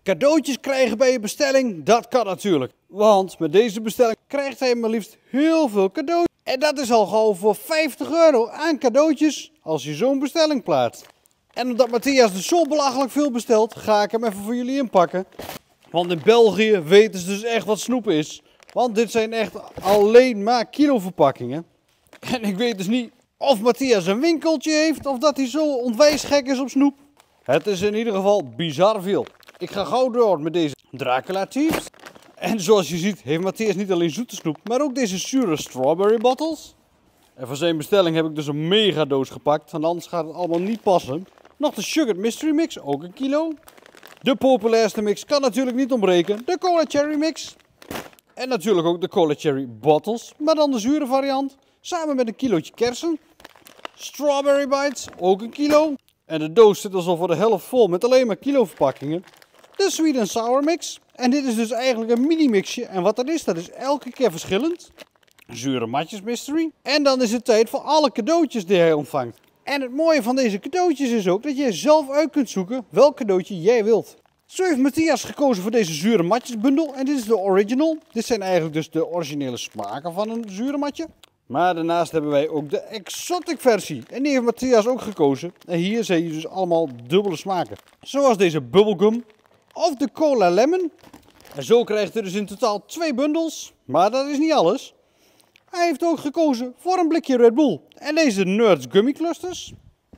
Cadeautjes krijgen bij je bestelling, dat kan natuurlijk. Want met deze bestelling krijgt hij maar liefst heel veel cadeautjes. En dat is al gauw voor €50 aan cadeautjes als je zo'n bestelling plaatst. En omdat Matthias dus zo belachelijk veel bestelt, ga ik hem even voor jullie inpakken. Want in België weten ze dus echt wat snoep is. Want dit zijn echt alleen maar kiloverpakkingen. En ik weet dus niet of Matthias een winkeltje heeft of dat hij zo onwijs gek is op snoep. Het is in ieder geval bizar veel. Ik ga gauw door met deze Dracula Chips. En zoals je ziet heeft Matthias niet alleen zoete snoep, maar ook deze zure strawberry bottles. En voor zijn bestelling heb ik dus een mega doos gepakt, want anders gaat het allemaal niet passen. Nog de Sugar Mystery Mix, ook 1 kilo. De populairste mix kan natuurlijk niet ontbreken, de Cola Cherry Mix. En natuurlijk ook de Cola Cherry Bottles, maar dan de zure variant. Samen met een kilootje kersen. Strawberry Bites, ook 1 kilo. En de doos zit dus al voor de helft vol met alleen maar kiloverpakkingen. De Sweet and Sour Mix. En dit is dus eigenlijk een mini mixje. En wat dat is elke keer verschillend. Zure matjes mystery. En dan is het tijd voor alle cadeautjes die hij ontvangt. En het mooie van deze cadeautjes is ook dat je zelf uit kunt zoeken welk cadeautje jij wilt. Zo heeft Matthias gekozen voor deze zure matjesbundel. En dit is de original. Dit zijn eigenlijk dus de originele smaken van een zure matje. Maar daarnaast hebben wij ook de exotic versie. En die heeft Matthias ook gekozen. En hier zie je dus allemaal dubbele smaken. Zoals deze bubblegum. Of de cola lemon. En zo krijgt hij dus in totaal 2 bundels. Maar dat is niet alles. Hij heeft ook gekozen voor een blikje Red Bull. En deze Nerds Gummy Clusters.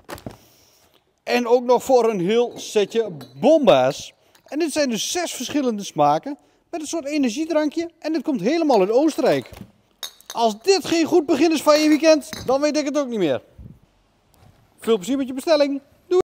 En ook nog voor een heel setje Bomba's. En dit zijn dus 6 verschillende smaken. Met een soort energiedrankje. En dit komt helemaal uit Oostenrijk. Als dit geen goed begin is van je weekend, dan weet ik het ook niet meer. Veel plezier met je bestelling.